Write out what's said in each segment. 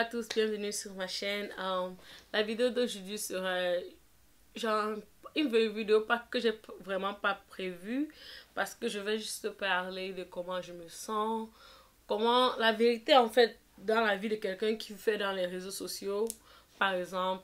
à tous, bienvenue sur ma chaîne. La vidéo d'aujourd'hui sera genre une vidéo que j'ai vraiment pas prévue parce que je vais juste parler de comment je me sens, comment la vérité en fait dans la vie de quelqu'un qui fait dans les réseaux sociaux. Par exemple,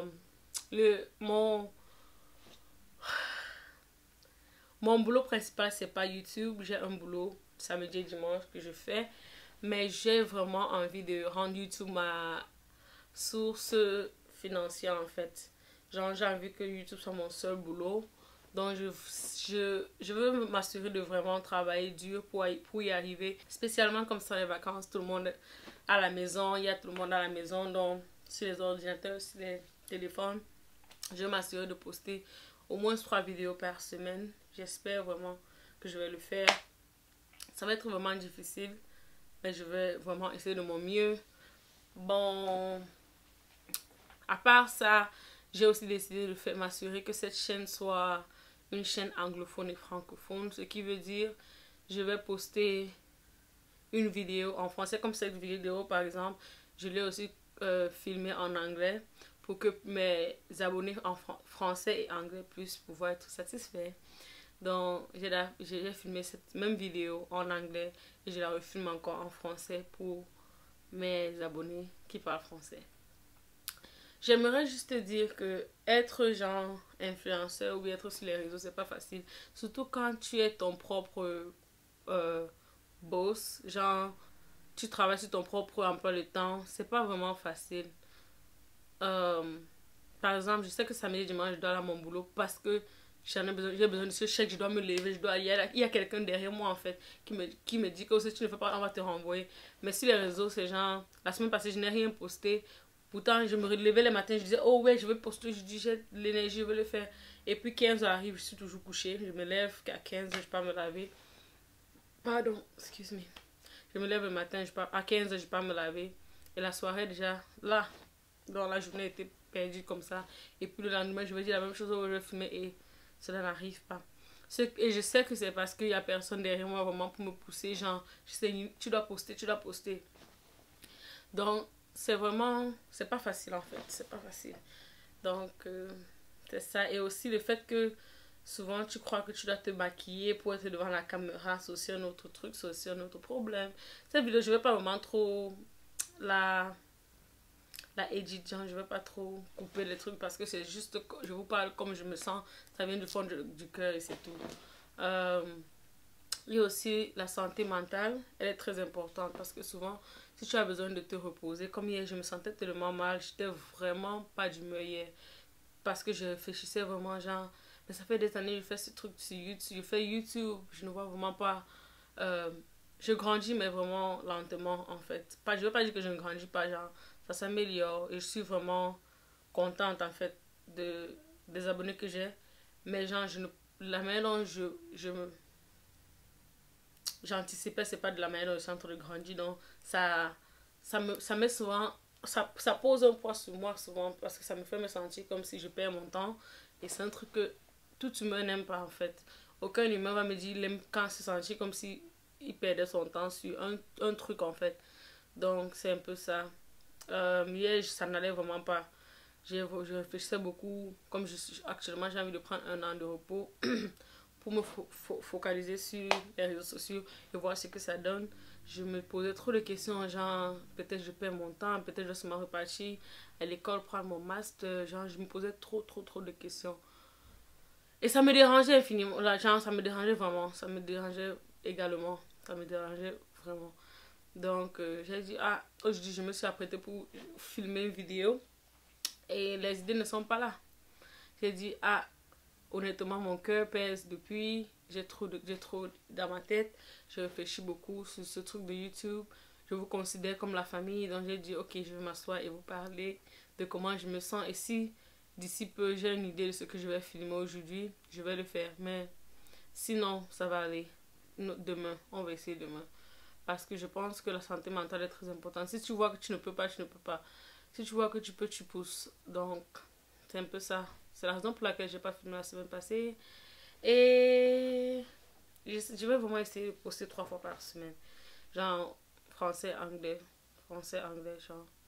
mon boulot principal c'est pas YouTube, j'ai un boulot samedi et dimanche que je fais, mais j'ai vraiment envie de rendre YouTube ma source financière en fait. Genre j'ai envie que YouTube soit mon seul boulot. Donc je veux m'assurer de vraiment travailler dur pour y arriver. Spécialement comme ça les vacances, tout le monde à la maison, il y a tout le monde à la maison. Donc sur les ordinateurs, sur les téléphones, je veux m'assurer de poster au moins 3 vidéos par semaine. J'espère vraiment que je vais le faire. Ça va être vraiment difficile, mais je vais vraiment essayer de mon mieux. Bon, à part ça, j'ai aussi décidé de m'assurer que cette chaîne soit une chaîne anglophone et francophone. Ce qui veut dire, je vais poster une vidéo en français. Comme cette vidéo, par exemple, je l'ai aussi filmée en anglais pour que mes abonnés en français et anglais puissent pouvoir être satisfaits. Donc, j'ai filmé cette même vidéo en anglais et je la refilme encore en français pour mes abonnés qui parlent français. J'aimerais juste te dire que être genre influenceur ou être sur les réseaux, c'est pas facile. Surtout quand tu es ton propre boss. Genre, tu travailles sur ton propre emploi de temps. C'est pas vraiment facile. Euh, Par exemple, je sais que samedi et dimanche, je dois aller à mon boulot parce que j'ai besoin de ce chèque, je dois me lever, il y a quelqu'un derrière moi en fait qui me dit que si tu ne fais pas, on va te renvoyer. Mais sur les réseaux, c'est genre, la semaine passée, je n'ai rien posté. Pourtant, je me relevais le matin, je disais, oh ouais, je vais poster, je dis, j'ai l'énergie, je vais le faire. Et puis 15 heures arrive, je suis toujours couchée, je me lève qu'à 15 heures, je pars me laver. Pardon, excuse moi. Je me lève le matin, à 15 heures, je pars me laver. Et la soirée, déjà, là, dans la journée était perdue comme ça. Et puis le lendemain, je vais dire la même chose, je vais filmer et cela n'arrive pas. Et je sais que c'est parce qu'il n'y a personne derrière moi vraiment pour me pousser. Genre, je sais, tu dois poster, tu dois poster. Donc, c'est pas facile en fait. C'est pas facile. Donc, c'est ça. Et aussi le fait que souvent tu crois que tu dois te maquiller pour être devant la caméra, c'est aussi un autre truc, c'est aussi un autre problème. Cette vidéo, je vais pas vraiment trop la edit, genre, je vais pas trop couper les trucs parce que c'est juste, je vous parle comme je me sens, ça vient du fond du cœur et c'est tout. Il y a aussi la santé mentale, elle est très importante parce que souvent, si tu as besoin de te reposer, comme hier, je me sentais tellement mal, j'étais vraiment pas d'humeur hier parce que je réfléchissais vraiment, genre, mais ça fait des années que je fais ce truc sur YouTube, je fais YouTube, je ne vois vraiment pas. Euh, je grandis, mais vraiment lentement en fait. Pas, je veux pas dire que je ne grandis pas, genre, ça s'améliore et je suis vraiment contente en fait des abonnés que j'ai. Mais genre, la manière dont j'anticipais, c'est pas de la manière dont je suis en train de grandir. Donc, ça met souvent, ça pose un poids sur moi souvent parce que ça me fait me sentir comme si je perds mon temps. Et c'est un truc que tout humain n'aime pas en fait. Aucun humain va me dire il aime quand se sentir comme si il perdait son temps sur un truc en fait. Donc, c'est un peu ça. Hier, ça n'allait vraiment pas. Je réfléchissais beaucoup. Comme actuellement, j'ai envie de prendre un an de repos pour me focaliser sur les réseaux sociaux et voir ce que ça donne. Je me posais trop de questions, genre peut-être je perds mon temps, peut-être je suis repartir à l'école prendre mon master. Genre, je me posais trop de questions. Et ça me dérangeait infiniment. Là, genre, ça me dérangeait vraiment. Ça me dérangeait également. Ça me dérangeait vraiment. Donc, j'ai dit, ah, aujourd'hui, je me suis apprêtée pour filmer une vidéo. Et les idées ne sont pas là. J'ai dit, ah, honnêtement, mon cœur pèse depuis. J'ai trop dans ma tête. Je réfléchis beaucoup sur ce truc de YouTube. Je vous considère comme la famille. Donc, j'ai dit, ok, je vais m'asseoir et vous parler de comment je me sens. Et si d'ici peu, j'ai une idée de ce que je vais filmer aujourd'hui, je vais le faire. Mais sinon, ça va aller. Demain, on va essayer demain. Parce que je pense que la santé mentale est très importante. Si tu vois que tu ne peux pas, tu ne peux pas. Si tu vois que tu peux, tu pousses. Donc, c'est un peu ça. C'est la raison pour laquelle je n'ai pas filmé la semaine passée. Et je vais vraiment essayer de poster 3 fois par semaine. Genre, français, anglais. Français, anglais, genre.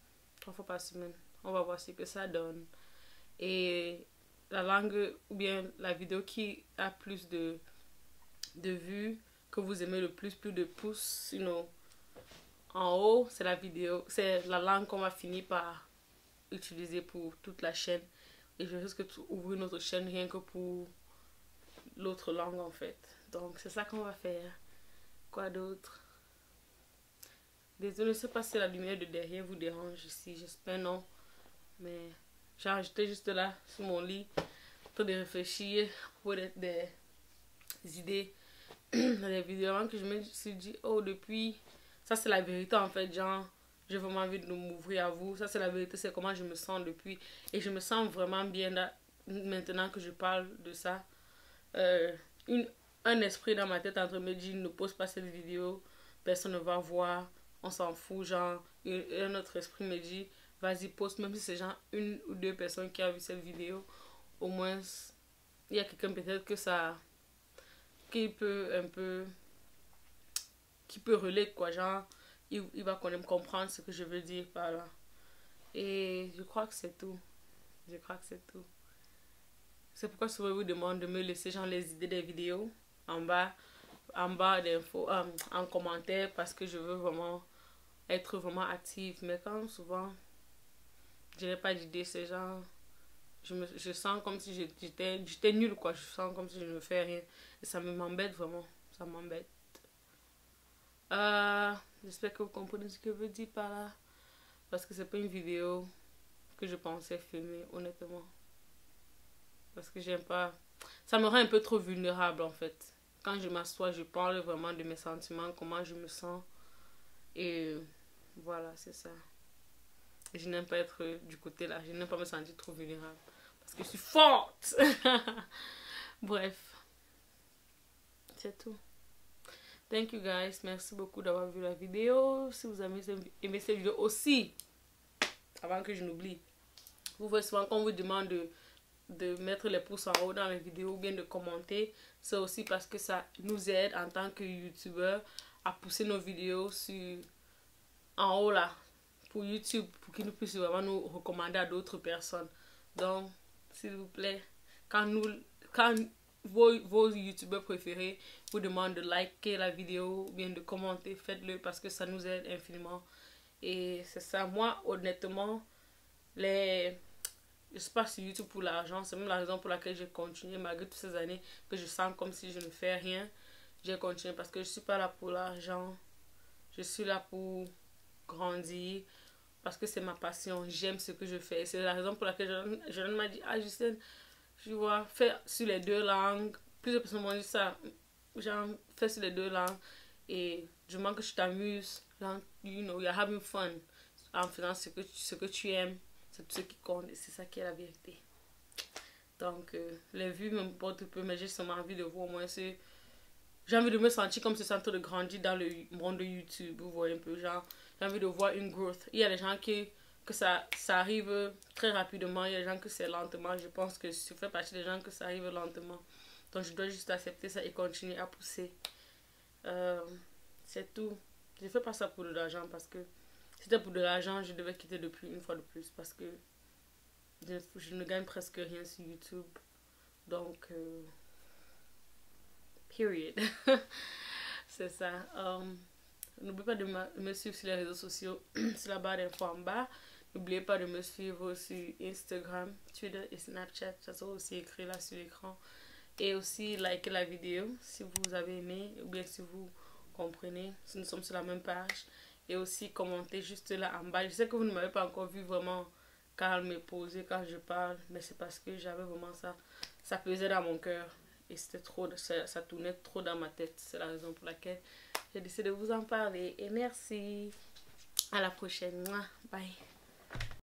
3 fois par semaine. On va voir ce que ça donne. Et la langue ou bien la vidéo qui a plus de vues, que vous aimez le plus de pouces, en haut, c'est la vidéo, c'est la langue qu'on va finir par utiliser pour toute la chaîne. Et je risque d'ouvrir notre chaîne rien que pour l'autre langue en fait. Donc c'est ça qu'on va faire. Quoi d'autre? Désolée, je ne sais pas si la lumière de derrière vous dérange ici. J'espère non. Mais j'étais juste là sur mon lit en train de réfléchir pour des idées, des vidéos que je me suis dit, oh, depuis, ça c'est la vérité en fait, genre, j'ai vraiment envie de m'ouvrir à vous. Ça c'est la vérité, c'est comment je me sens depuis. Et je me sens vraiment bien là, maintenant que je parle de ça. Un esprit dans ma tête entre me dit, ne pose pas cette vidéo, personne ne va voir, on s'en fout, genre, et un autre esprit me dit, vas-y, poste, même si c'est genre 1 ou 2 personnes qui ont vu cette vidéo, au moins, il y a quelqu'un peut-être que ça, qui peut un peu, qui peut relayer quoi, genre, il va quand même comprendre ce que je veux dire par là. Et je crois que c'est tout. Je crois que c'est tout. C'est pourquoi souvent je vous demande de me laisser genre les idées des vidéos en bas d'infos, en commentaire, parce que je veux vraiment être vraiment active. Mais quand souvent je n'ai pas d'idée, c'est genre je sens comme si j'étais nulle quoi. Je sens comme si je ne fais rien et ça m'embête vraiment. Ça m'embête. J'espère que vous comprenez ce que je veux dire par là, parce que c'est pas une vidéo que je pensais filmer honnêtement, parce que j'aime pas, ça me rend un peu trop vulnérable en fait. Quand je m'assois, je parle vraiment de mes sentiments, comment je me sens, et voilà, c'est ça. Je n'aime pas être du côté là, je n'aime pas me sentir trop vulnérable parce que je suis forte. Bref, c'est tout. Thank you guys, merci beaucoup d'avoir vu la vidéo. Si vous avez aimé cette vidéo aussi, avant que je n'oublie, vous voyez souvent qu'on vous demande de mettre les pouces en haut dans les vidéos ou bien de commenter. C'est aussi parce que ça nous aide en tant que youtubeur à pousser nos vidéos en haut là, pour YouTube, pour qu'ils nous puissent vraiment nous recommander à d'autres personnes. Donc s'il vous plaît, quand vos youtubeurs préférés vous demandent de liker la vidéo ou bien de commenter, faites-le parce que ça nous aide infiniment. Et c'est ça, moi honnêtement, je suis pas sur YouTube pour l'argent. C'est même la raison pour laquelle j'ai continué malgré toutes ces années que je sens comme si je ne fais rien. J'ai continué parce que je suis pas là pour l'argent. Je suis là pour grandir, parce que c'est ma passion. J'aime ce que je fais. C'est la raison pour laquelle je m'a dit, ah Justine, je vois, fais sur les 2 langues. Plusieurs personnes m'ont dit ça. Genre, fais sur les 2 langues. Et du moment que tu t'amuses, you know, you're having fun en faisant ce que tu aimes. C'est tout ce qui compte et c'est ça qui est la vérité. Donc, les vues m'importent peu, mais j'ai seulement envie de voir au moins j'ai envie de me sentir comme ce centre de grandir dans le monde de YouTube. Vous voyez un peu, genre, j'ai envie de voir une growth. Il y a des gens que ça arrive très rapidement, il y a des gens que c'est lentement. Je pense que je fais partie des gens que ça arrive lentement. Donc, je dois juste accepter ça et continuer à pousser. C'est tout. Je fais pas ça pour de l'argent parce que si c'était pour de l'argent, je devais quitter depuis une fois de plus parce que je ne gagne presque rien sur YouTube. Donc, period. C'est ça. N'oubliez pas de me suivre sur les réseaux sociaux, sur la barre d'infos en bas. N'oubliez pas de me suivre sur Instagram, Twitter et Snapchat. Ça sera aussi écrit là sur l'écran. Et aussi liker la vidéo si vous avez aimé ou bien si vous comprenez, si nous sommes sur la même page. Et aussi commenter juste là en bas. Je sais que vous ne m'avez pas encore vu vraiment calme et posé quand je parle, mais c'est parce que j'avais vraiment ça pesait dans mon cœur et c'était trop, ça tournait trop dans ma tête. C'est la raison pour laquelle j'ai décidé de vous en parler. Et merci, à la prochaine. Bye.